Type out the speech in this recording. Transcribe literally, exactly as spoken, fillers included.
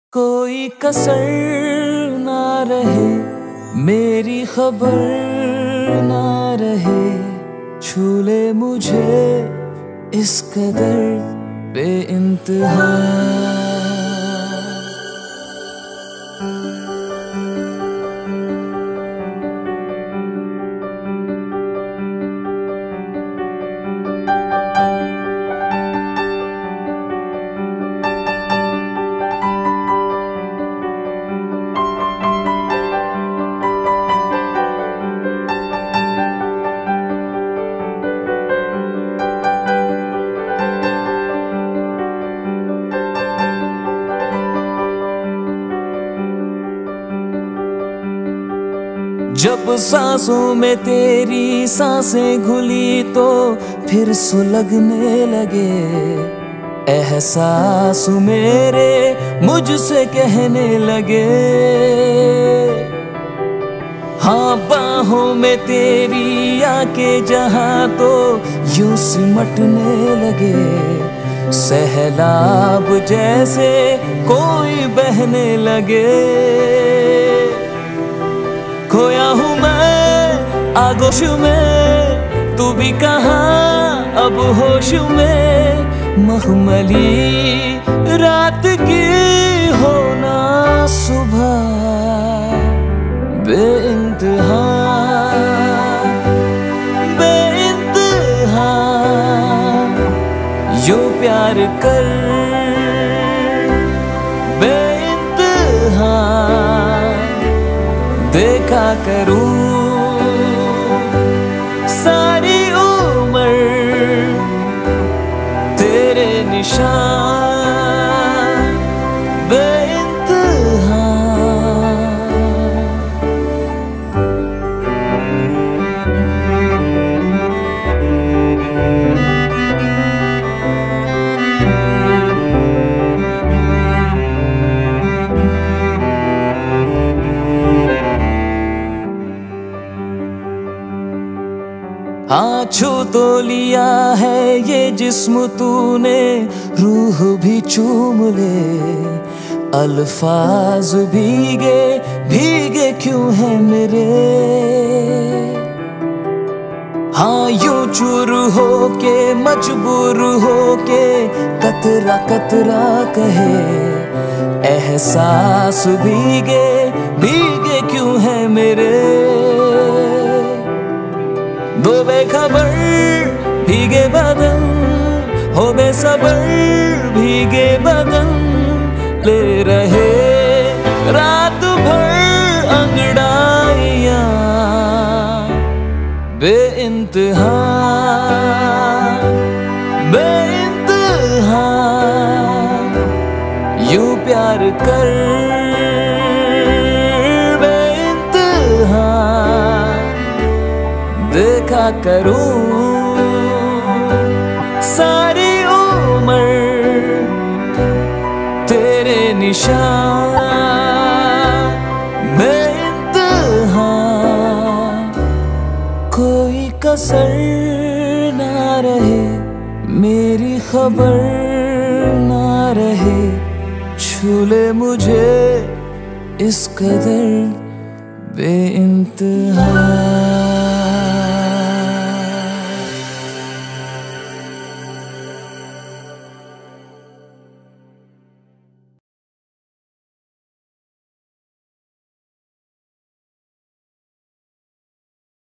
कोई कसर ना रहे, मेरी खबर ना रहे, छू ले मुझे इस कदर बेइंतहा। जब सांसों में तेरी सांसें घुली तो फिर सुलगने लगे एहसास मेरे, मुझसे कहने लगे। हाँ, बाहों में तेरी आके जहां तो यूं सिमटने लगे, सैलाब जैसे कोई बहने लगे। खोया हूँ मैं आगोश में, तू भी कहाँ अब होश में, मखमली रात की होना सुबह बेइंतहा बेइंतहा। यूं प्यार कर बेइंतहा देखा करूं सारी उम्र तेरे निशान बेइंतहा। हाँ, छू तो लिया है ये जिस्म तूने, रूह भी चूम ले। अल्फाज भीगे भीगे क्यों है मेरे। हाँ, यूं चूर हो के मजबूर हो के कतरा कतरा कहे, एहसास भीगे भीगे क्यों है मेरे। दो बेखबर भीगे बदन, हो बेसबर भीगे बदन, ले रहे रात भर अंगड़ाइयां बेइंतहा बेइंतहा। यूं प्यार कर देखा करूं सारी उम्र तेरे निशान बेइंतहा। कोई कसर ना रहे, मेरी खबर ना रहे, छू ले मुझे इस कदर बेइंतहा।